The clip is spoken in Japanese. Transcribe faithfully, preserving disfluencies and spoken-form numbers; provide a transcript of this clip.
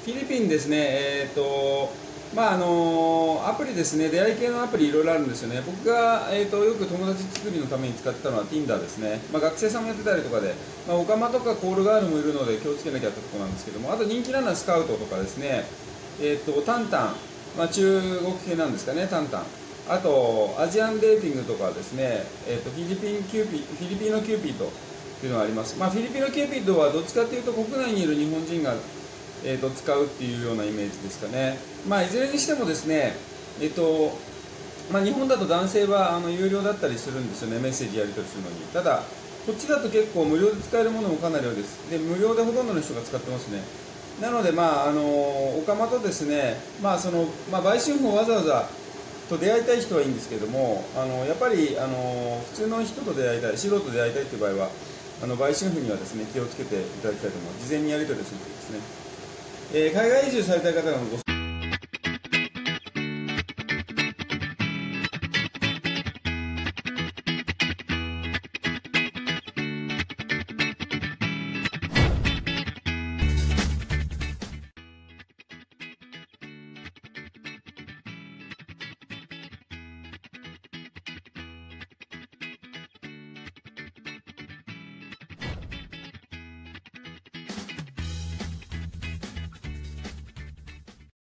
フィリピンですね、えーとまああのアプリですね、出会い系のアプリいろいろあるんですよね。僕が、えー、とよく友達作りのために使ってたのは Tinder ですね。まあ、学生さんもやってたりとかで、まあ、オカマとかコールガールもいるので気をつけなきゃってところなんですけども、あと人気なのはスカウトとかですね、えー、とタンタン、まあ、中国系なんですかね、タンタン。あとアジアンデーティングとかですね、えー、とフィリピンキューピフィリピノキューピッドというのがあります。まあ、フィリピノキューピッドはどっちかというと国内にいる日本人がえー、と使うっていうようなイメージですかね。まあ、いずれにしてもですね、えーとまあ、日本だと男性はあの有料だったりするんですよね、メッセージやり取りするのに。ただ、こっちだと結構無料で使えるものもかなり多いです。で、無料でほとんどの人が使ってますね。なので、まあ、あのオカマとですね、まあそのまあ、売春婦をわざわざと出会いたい人はいいんですけども、あのやっぱりあの普通の人と出会いたい、素人と出会いたいという場合は、あの売春婦にはですね気をつけていただきたいと思います。事前にやり取りするとですね。えー海外移住されたい方がご